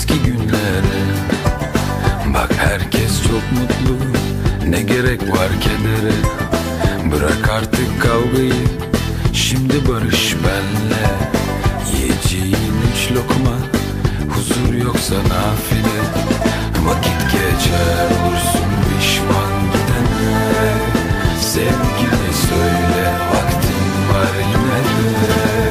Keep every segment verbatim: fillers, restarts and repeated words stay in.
eski günlere. Bak herkes çok mutlu, ne gerek var kedere. Bırak artık kavgayı, şimdi barış benle. Yiyeceğin üç lokma, huzur yoksa nafile. Vakit geçer, olursun pişman gidene. Sevgili söyle, vaktin var yine de.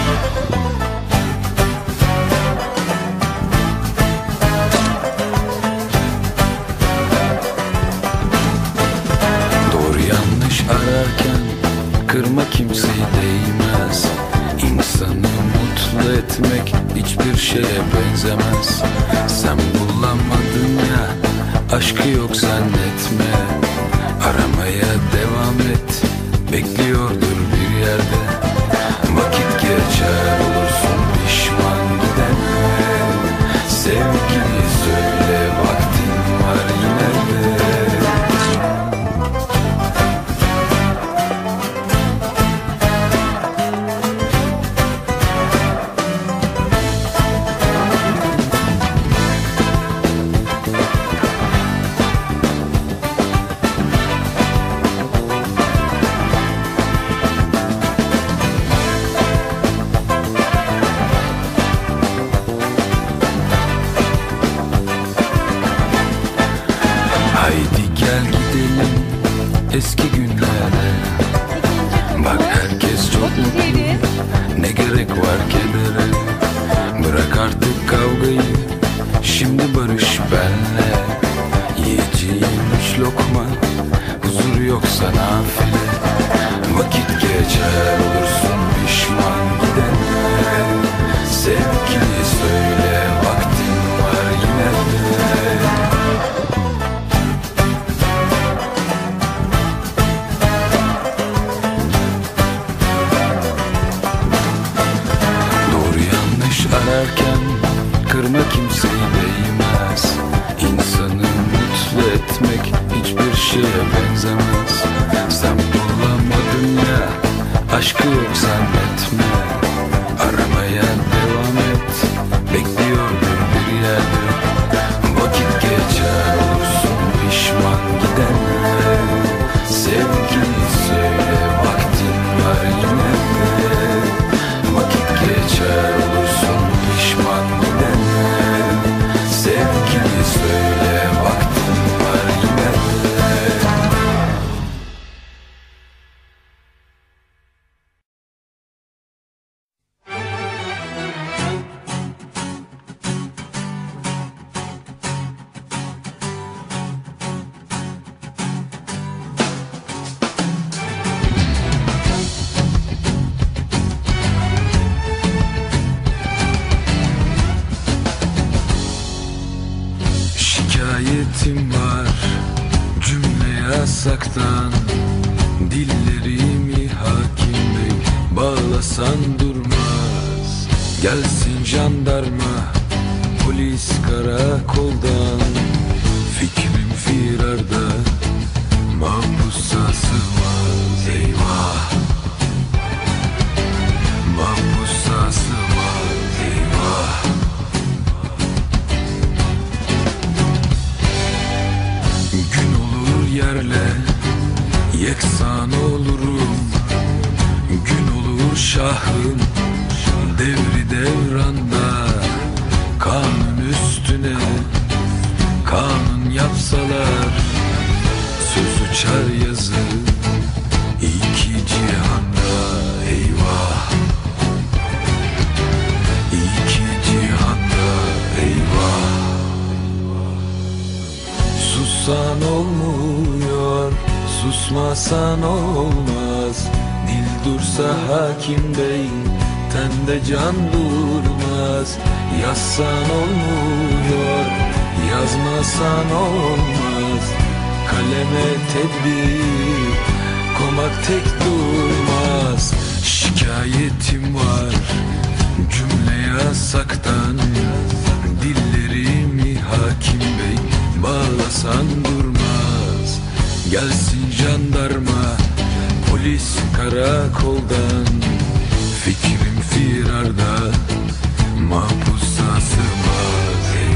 Doğru yanlış ararken kırma kimseyi değmez. İnsanı mutlu etmek hiçbir şeye benzemez. Sen bulamadın ya, aşkı yok zannetme. Aramaya devam et, bekliyordur bir yerde. Vakit geçer, olursun pişman gidene. Sevgili söyle, vaktin var yine de. Haydi gel gidelim eski günlere. Bak herkes çok mutlu, ne gerek var kedere. Bırak artık kavgayı, şimdi barış benle. Yiyeceğin üç lokma, huzur yoksa nafile. Vakit geçer, olursun pişman gidene. Sevgili söyle, vaktin var yine de. Ararken kırma kimseyi değmez. İnsanı mutlu etmek hiçbir şeye benzemez. Sen bulamadın ya, aşkı yok zannetme. Aramaya devam et, bekliyordur bir yerde. Vakit geçer, olursun pişman gidene. Sevgili söyle, vaktin var yine de. Vakit geçer, olursun pişman gidene. Sevgili söyle, vaktin var yine de. Şikayetim var cümle yasaktan. Dillerimi hakim bey bağlasan durmaz. Gelsin jandarma, polis karakoldan. Fikrim firarda, mahpusa sığmaz. Eyvah, mahpusa sığmaz. Eyvah. Gün olur yerle yeksan olurum. Gün olur şahın devri devranda. Kanun üstüne kanun yapsalar, söz uçar yazı iki cihanda. Eyvah, iki cihanda. Eyvah. Sussan olmuyor, susmasan olmaz. Dil dursa hakim bey, tende can durmaz. Yazsan olmuyor, yazmasan olmaz. Kaleme tedbir komak tek durmaz. Şikayetim var cümle yasaktan. Dillerimi hakim bey bağlasan durmaz. Gelsin jandarma, polis karakoldan. Fikrim firarda, mahpusa sığmaz.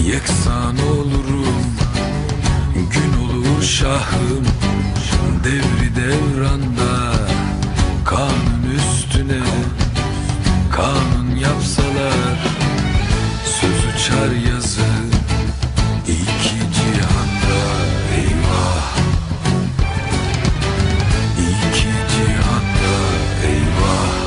Yeksan olurum, gün olur şahım. Devri devranda kanun üstüne kanun yapsalar, söz uçar yazı iki cihanda. Eyvah, iki cihanda eyvah.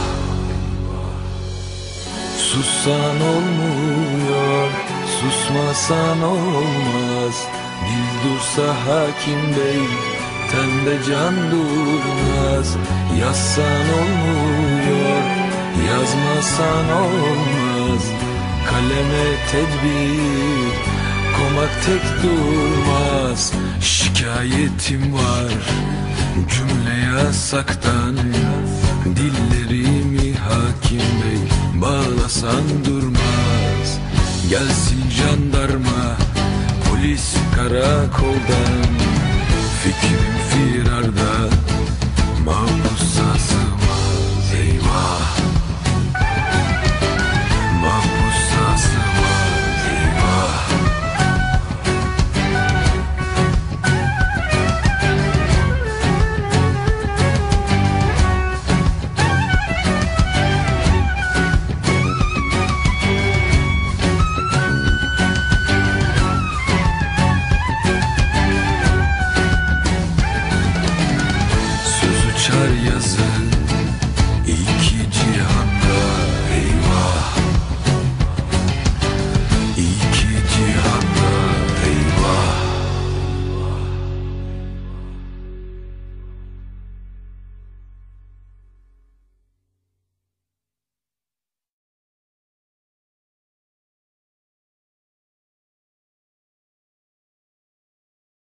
Sussan olmuyor, susmasan olmaz. Dil dursa hakim bey, tende can durmaz. Yazsan olmuyor, yazmasan olmaz. Kaleme tedbir komak tek durmaz. Şikayetim var cümle yasaktan. Dillerimi hakim bey bağlasan durmaz. Gelsin jandarma, polis karakoldan. Fikrim firarda, mahpusa sığmaz. Eyvah, mahpusa sığmaz. Eyvah. Söz uçar yazı iki cihan.